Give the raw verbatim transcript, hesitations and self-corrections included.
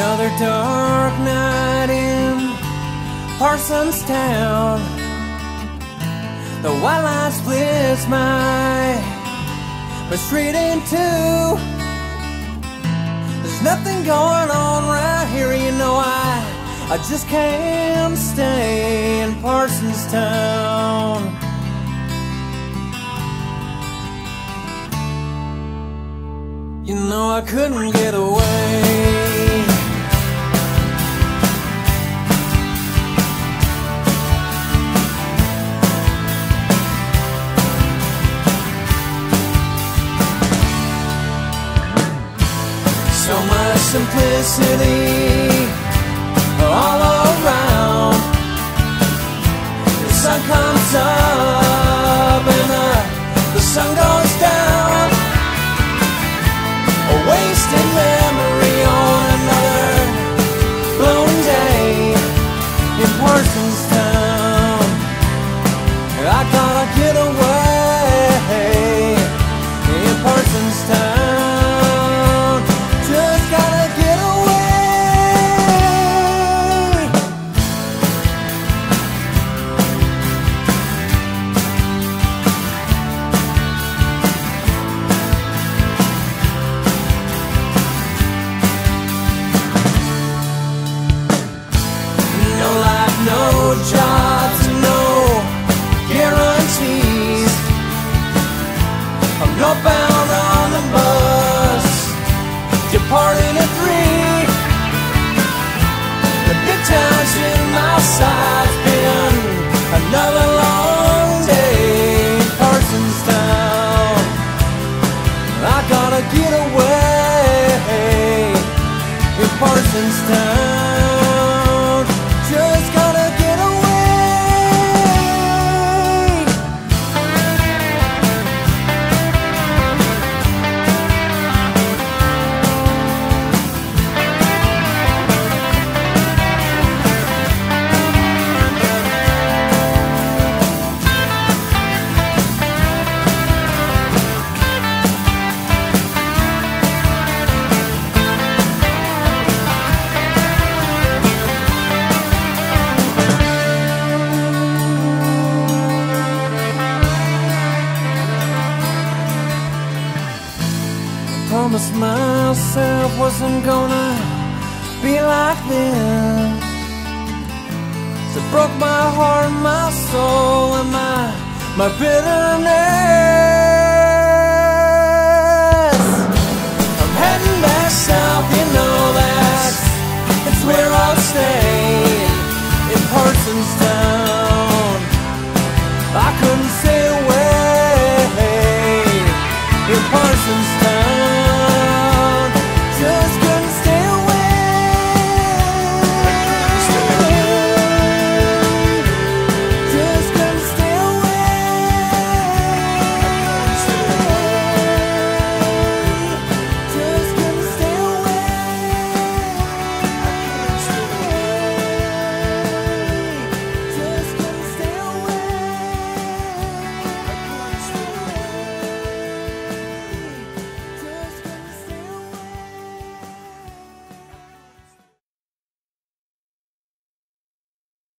Another dark night in Parsonstown. The white line splits my, my street in two. There's nothing going on right here, you know I, I just can't stay in Parsonstown. You know I couldn't get away. So much simplicity all around. The sun comes up and uh, the sun goes down. A wasted memory on another blown day in Parsonstown. I gotta get away in Parsonstown. Just gotta get away. No life, no jobs, no guarantees. I'm northbound on the bus, departing at three. The big time's in my sights, been another long day in Parsonstown. I gotta get away in Parsonstown. Just gotta get away. Promised myself wasn't gonna be like this. So it broke my heart, my soul, and my, my bitterness. I'm heading back south, you know that it's where I'll stay, in Parsonstown. I couldn't stay away in Parsonstown.